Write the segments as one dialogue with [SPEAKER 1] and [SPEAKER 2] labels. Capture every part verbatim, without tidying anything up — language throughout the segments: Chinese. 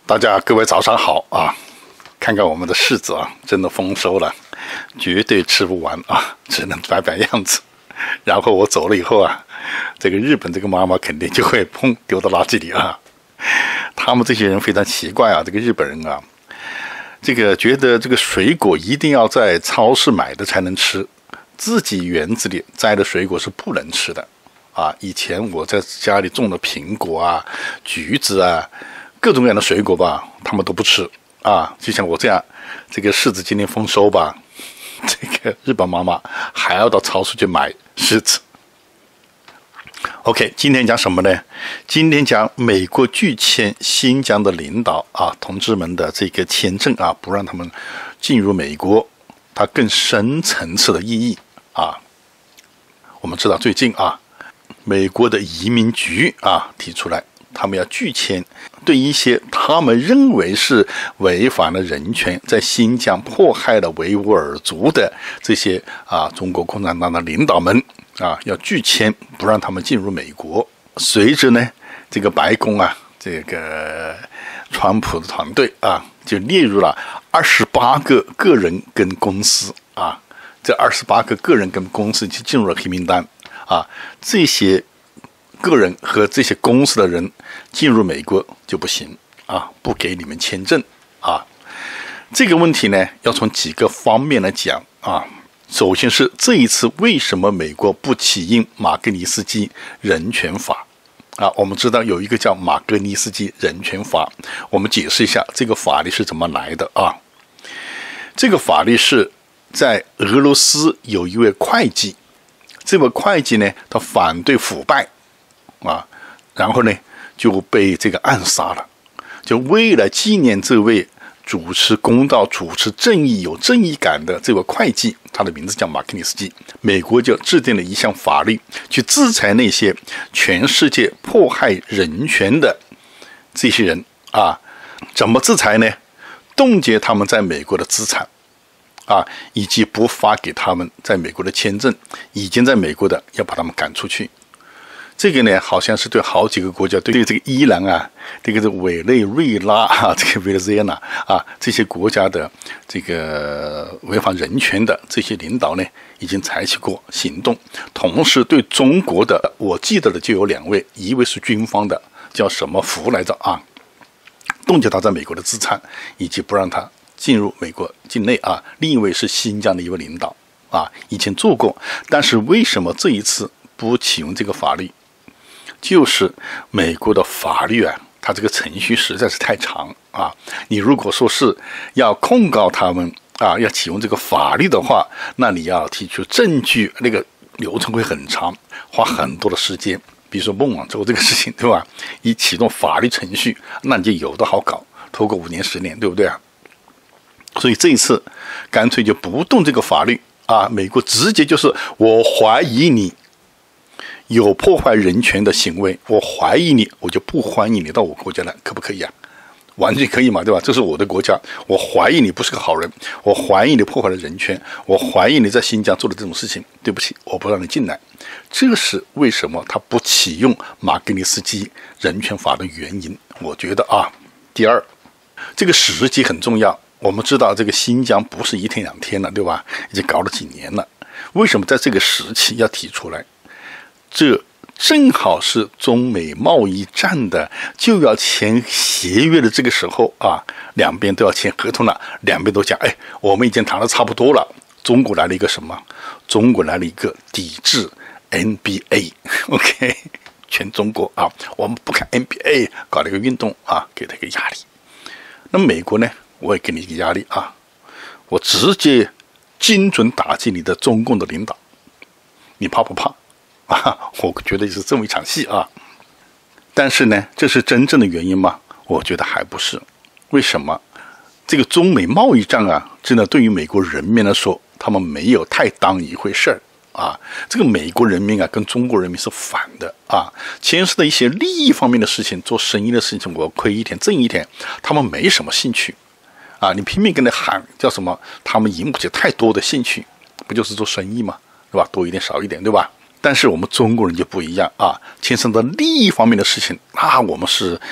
[SPEAKER 1] 大家各位早上好啊！看看我们的柿子啊，真的丰收了，绝对吃不完啊，只能摆摆样子。然后我走了以后啊，这个日本这个妈妈肯定就会砰丢到垃圾里啊。他们这些人非常奇怪啊，这个日本人啊，这个觉得这个水果一定要在超市买的才能吃，自己园子里摘的水果是不能吃的啊。以前我在家里种的苹果啊、橘子啊。各种各样的水果吧，他们都不吃啊。就像我这样，这个柿子今年丰收吧，这个日本妈妈还要到超市去买柿子。OK， 今天讲什么呢？今天讲美国拒签新疆的领导啊同志们的这个签证啊，不让他们进入美国，它更深层次的意义啊。我们知道最近啊，美国的移民局啊提出来。他们要拒签对一些他们认为是违反了人权，在新疆迫害了维吾尔族的这些啊中国共产党的领导们啊，要拒签，不让他们进入美国。随着呢，这个白宫啊，这个川普的团队啊，就列入了二十八个个人跟公司啊，这二十八个个人跟公司就进入了黑名单啊，这些。个人和这些公司的人进入美国就不行啊，不给你们签证啊。这个问题呢，要从几个方面来讲啊。首先是这一次为什么美国不启用马格尼斯基人权法啊？我们知道有一个叫马格尼斯基人权法，我们解释一下这个法律是怎么来的啊。这个法律是在俄罗斯有一位会计，这位会计呢，他反对腐败。啊，然后呢就被这个暗杀了。就为了纪念这位主持公道、主持正义、有正义感的这位会计，他的名字叫马克尼斯基，美国就制定了一项法律，去制裁那些全世界迫害人权的这些人啊。怎么制裁呢？冻结他们在美国的资产啊，以及不发给他们在美国的签证，已经在美国的要把他们赶出去。这个呢，好像是对好几个国家，对这个伊朗啊，这个委内瑞拉啊，这个委内瑞拉啊，这些国家的这个违反人权的这些领导呢，已经采取过行动。同时，对中国的，我记得的就有两位，一位是军方的，叫什么福来着啊，冻结他在美国的资产，以及不让他进入美国境内啊。另一位是新疆的一位领导啊，以前做过，但是为什么这一次不启用这个法律？就是美国的法律啊，它这个程序实在是太长啊！你如果说是要控告他们啊，要启用这个法律的话，那你要提出证据，那个流程会很长，花很多的时间。比如说孟晚舟这个事情，对吧？一启动法律程序，那你就有的好搞，拖个五年十年，对不对啊？所以这一次干脆就不动这个法律啊，美国直接就是我怀疑你有破坏人权的行为，我怀疑你，我就不欢迎你到我国家来，可不可以啊？完全可以嘛，对吧？这是我的国家，我怀疑你不是个好人，我怀疑你破坏了人权，我怀疑你在新疆做的这种事情，对不起，我不让你进来。这是为什么他不启用马格尼斯基人权法的原因。我觉得啊，第二，这个时机很重要。我们知道这个新疆不是一天两天了，对吧？已经搞了几年了，为什么在这个时期要提出来？这正好是中美贸易战的就要签协约的这个时候啊，两边都要签合同了，两边都讲，哎，我们已经谈得差不多了。中国来了一个什么？中国来了一个抵制 N B A，OK， 全中国啊，我们不看 N B A， 搞了一个运动啊，给他一个压力。那美国呢，我也给你一个压力啊，我直接精准打击你的中共的领导，你怕不怕？啊，我觉得是这么一场戏啊，但是呢，这是真正的原因吗？我觉得还不是。为什么？这个中美贸易战啊，真的对于美国人民来说，他们没有太当一回事儿啊。这个美国人民啊，跟中国人民是反的啊，牵涉的一些利益方面的事情，做生意的事情，我亏一点挣一点，他们没什么兴趣啊。你拼命跟他喊叫什么？他们引不起太多的兴趣，不就是做生意吗？对吧？多一点少一点，对吧？但是我们中国人就不一样啊，牵涉到利益方面的事情，那我们是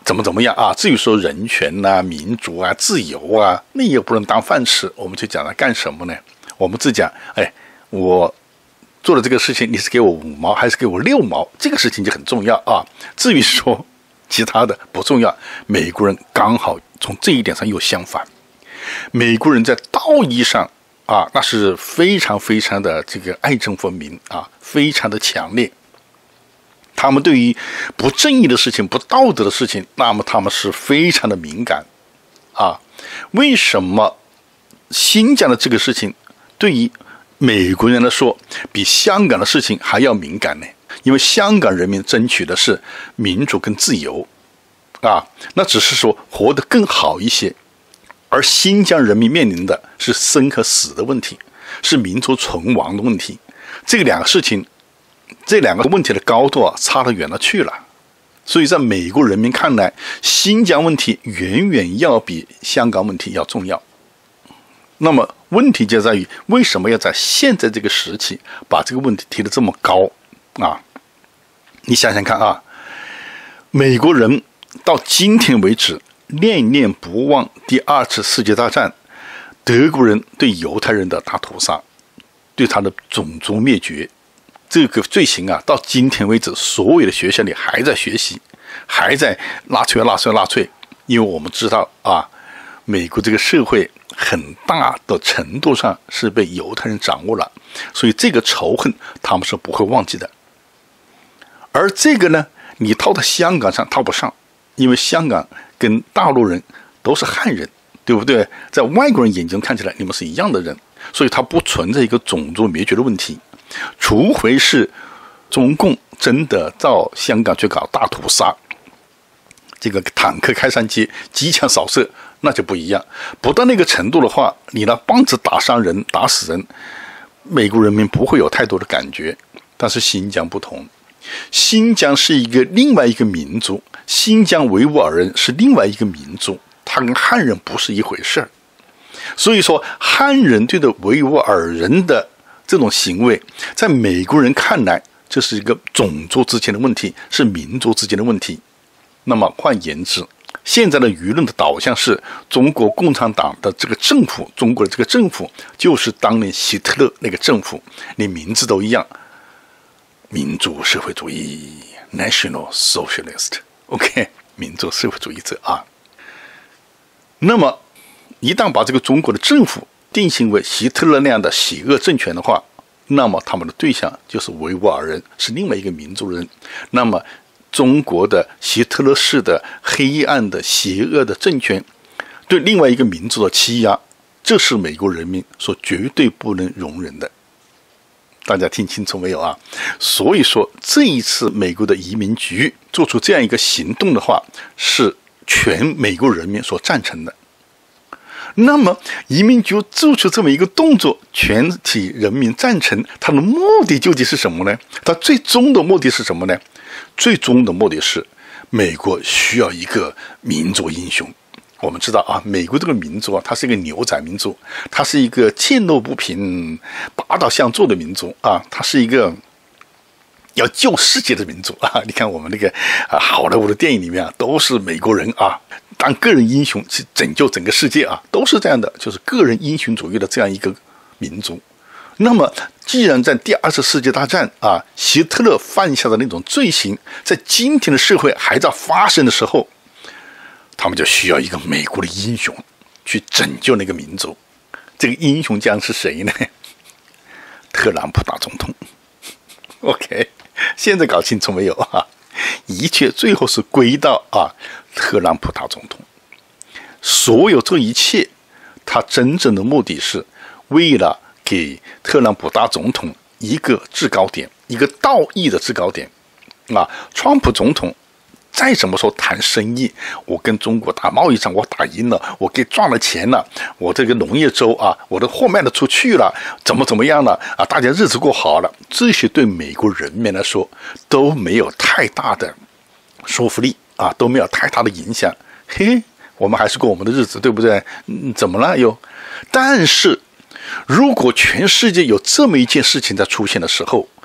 [SPEAKER 1] 怎么怎么样啊？至于说人权呐、啊、民主啊、自由啊，那也不能当饭吃。我们就讲了干什么呢？我们只讲，哎，我做了这个事情，你是给我五毛还是给我六毛？这个事情就很重要啊。至于说其他的不重要。美国人刚好从这一点上又相反，美国人在道义上啊，那是非常非常的这个爱憎分明啊，非常的强烈。他们对于不正义的事情、不道德的事情，那么他们是非常的敏感啊。为什么新疆的这个事情对于美国人来说比香港的事情还要敏感呢？因为香港人民争取的是民主跟自由啊，那只是说活得更好一些，而新疆人民面临的是生和死的问题，是民族存亡的问题。这两个事情。这两个问题的高度啊，差得远了去了。所以在美国人民看来，新疆问题远远要比香港问题要重要。那么问题就在于，为什么要在现在这个时期把这个问题提得这么高啊？你想想看啊，美国人到今天为止念念不忘第二次世界大战德国人对犹太人的大屠杀，对他的种族灭绝。这个罪行啊，到今天为止，所有的学校里还在学习，还在纳粹纳粹纳粹。因为我们知道啊，美国这个社会很大的程度上是被犹太人掌握了，所以这个仇恨他们是不会忘记的。而这个呢，你套到香港上套不上，因为香港跟大陆人都是汉人，对不对？在外国人眼中看起来你们是一样的人，所以它不存在一个种族灭绝的问题。除非是中共真的到香港去搞大屠杀，这个坦克开上街，机枪扫射，那就不一样。不到那个程度的话，你拿棒子打伤人、打死人，美国人民不会有太多的感觉。但是新疆不同，新疆是一个另外一个民族，新疆维吾尔人是另外一个民族，他跟汉人不是一回事儿。所以说，汉人对的维吾尔人的这种行为，在美国人看来，这是一个种族之间的问题，是民族之间的问题。那么换言之，现在的舆论的导向是中国共产党的这个政府，中国的这个政府就是当年希特勒那个政府，连名字都一样，民主社会主义 National Socialist， OK， 民主社会主义者啊。那么一旦把这个中国的政府定性为希特勒那样的邪恶政权的话，那么他们的对象就是维吾尔人，是另外一个民族人。那么中国的希特勒式的黑暗的邪恶的政权对另外一个民族的欺压，这是美国人民所绝对不能容忍的。大家听清楚没有啊？所以说这一次美国的移民局做出这样一个行动的话，是全美国人民所赞成的。那么移民局做出这么一个动作，全体人民赞成，它的目的究竟是什么呢？它最终的目的是什么呢？最终的目的是美国需要一个民族英雄。我们知道啊，美国这个民族啊，它是一个牛仔民族，它是一个坚怒不平、拔刀相助的民族啊，它是一个要救世界的民族啊！你看我们那个啊，好莱坞的电影里面啊，都是美国人啊，当个人英雄去拯救整个世界啊，都是这样的，就是个人英雄主义的这样一个民族。那么，既然在第二次世界大战啊，希特勒犯下的那种罪行，在今天的社会还在发生的时候，他们就需要一个美国的英雄去拯救那个民族。这个英雄将是谁呢？特朗普大总统。OK。现在搞清楚没有啊？一切最后是归到啊特朗普大总统。所有这一切，他真正的目的是为了给特朗普大总统一个制高点，一个道义的制高点。啊，川普总统再怎么说谈生意，我跟中国打贸易战，我打赢了，我给赚了钱了，我这个农业州啊，我的货卖得出去了，怎么怎么样了啊？大家日子过好了，这些对美国人民来说都没有太大的说服力啊，都没有太大的影响。嘿，我们还是过我们的日子，对不对？嗯，怎么了又？但是如果全世界有这么一件事情在出现的时候，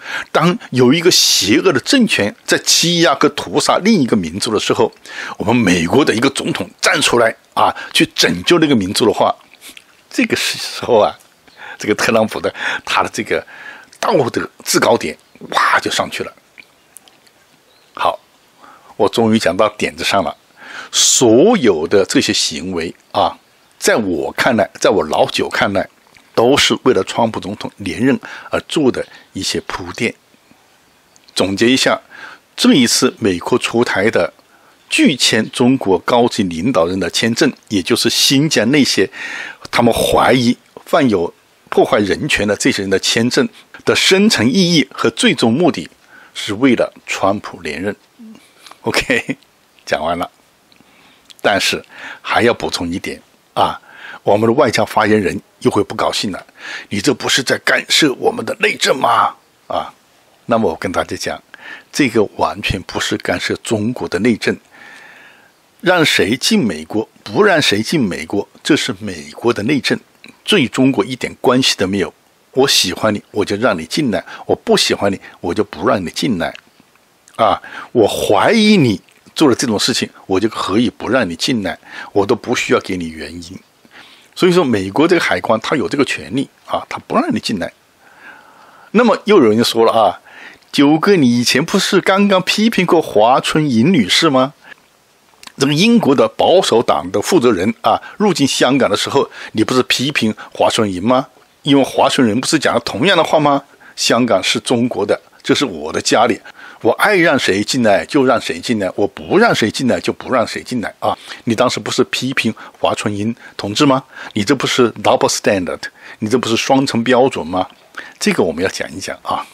[SPEAKER 1] 当有一个邪恶的政权在欺压和屠杀另一个民族的时候，我们美国的一个总统站出来啊，去拯救那个民族的话，这个时候啊，这个特朗普的他的这个道德制高点哇就上去了。好，我终于讲到点子上了。所有的这些行为啊，在我看来，在我老九看来，都是为了川普总统连任而做的一些铺垫。总结一下，这一次美国出台的拒签中国高级领导人的签证，也就是新疆那些他们怀疑犯有破坏人权的这些人的签证的深层意义和最终目的，是为了川普连任。OK， 讲完了。但是还要补充一点啊，我们的外交发言人又会不高兴了，你这不是在干涉我们的内政吗？啊，那么我跟大家讲，这个完全不是干涉中国的内政，让谁进美国，不让谁进美国，这是美国的内政，对中国一点关系都没有。我喜欢你，我就让你进来；我不喜欢你，我就不让你进来。啊，我怀疑你做了这种事情，我就可以不让你进来，我都不需要给你原因。所以说，美国这个海关他有这个权利啊，他不让你进来。那么又有人说了啊，九哥，你以前不是刚刚批评过华春莹女士吗？这个英国的保守党的负责人啊，入境香港的时候，你不是批评华春莹吗？因为华春莹不是讲了同样的话吗？香港是中国的，这是我的家里。我爱让谁进来就让谁进来，我不让谁进来就不让谁进来啊！你当时不是批评华春莹同志吗？你这不是 double standard， 你这不是双重标准吗？这个我们要讲一讲啊。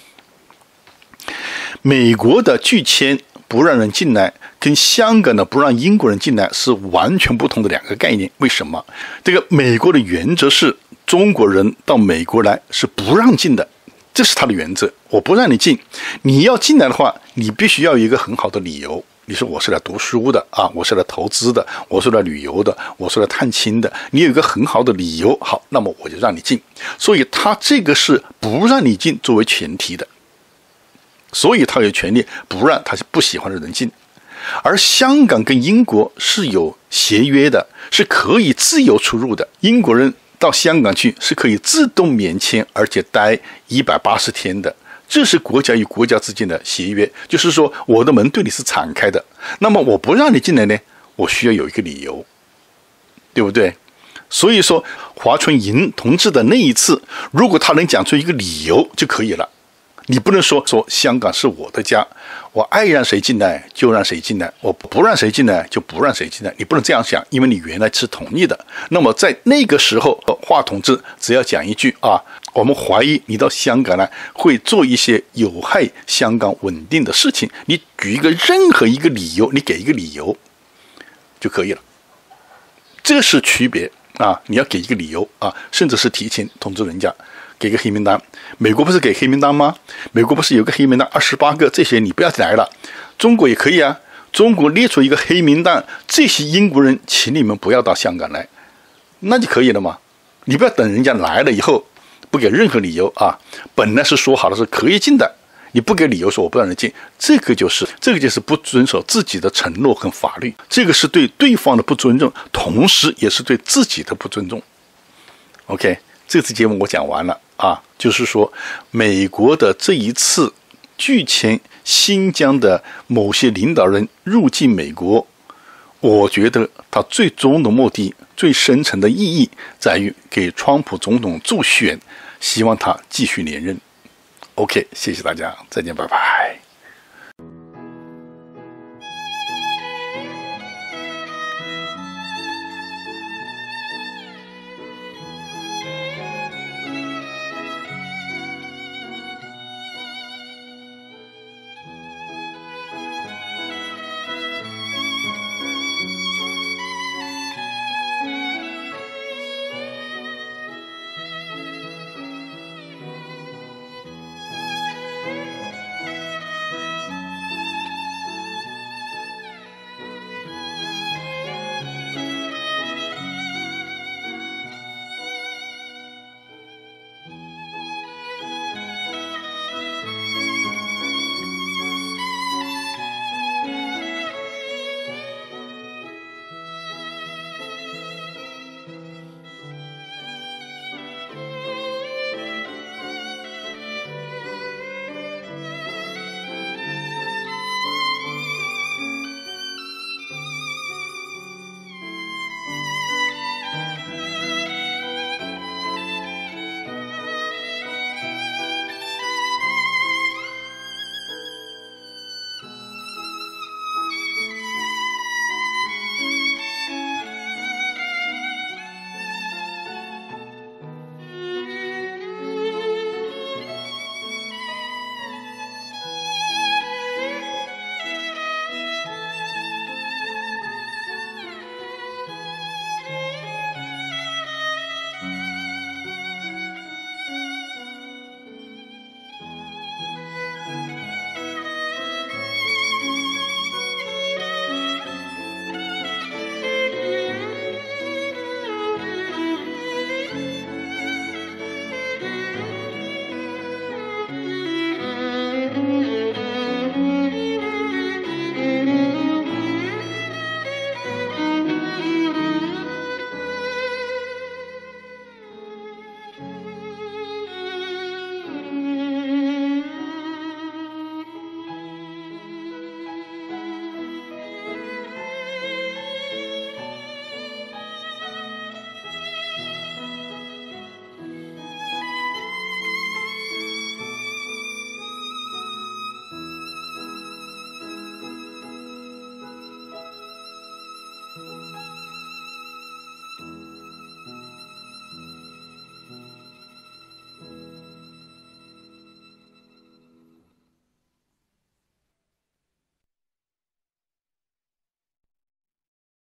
[SPEAKER 1] 美国的拒签不让人进来，跟香港的不让英国人进来是完全不同的两个概念。为什么？这个美国的原则是中国人到美国来是不让进的。这是他的原则，我不让你进，你要进来的话，你必须要有一个很好的理由。你说我是来读书的啊，我是来投资的，我是来旅游的，我是来探亲的，你有一个很好的理由，好，那么我就让你进。所以他这个是不让你进作为前提的，所以他有权利不让他不喜欢的人进。而香港跟英国是有协约的，是可以自由出入的。英国人到香港去是可以自动免签，而且待一百八十天的，这是国家与国家之间的协约。就是说，我的门对你是敞开的，那么我不让你进来呢，我需要有一个理由，对不对？所以说，华春莹同志的那一次，如果他能讲出一个理由就可以了。你不能说说香港是我的家，我爱让谁进来就让谁进来，我不让谁进来就不让谁进来。你不能这样想，因为你原来是同意的。那么在那个时候，华同志只要讲一句啊，我们怀疑你到香港来会做一些有害香港稳定的事情，你举一个任何一个理由，你给一个理由就可以了。这是区别啊！你要给一个理由啊，甚至是提前通知人家。给个黑名单，美国不是给黑名单吗？美国不是有个黑名单二十八个，这些你不要来了。中国也可以啊，中国列出一个黑名单，这些英国人请你们不要到香港来，那就可以了嘛。你不要等人家来了以后不给任何理由啊，本来是说好的是可以进的，你不给理由说我不让人进，这个就是这个就是不遵守自己的承诺和法律，这个是对对方的不尊重，同时也是对自己的不尊重。OK， 这次节目我讲完了。啊，就是说，美国的这一次拒签新疆的某些领导人入境美国，我觉得他最终的目的、最深层的意义在于给川普总统助选，希望他继续连任。OK， 谢谢大家，再见，拜拜。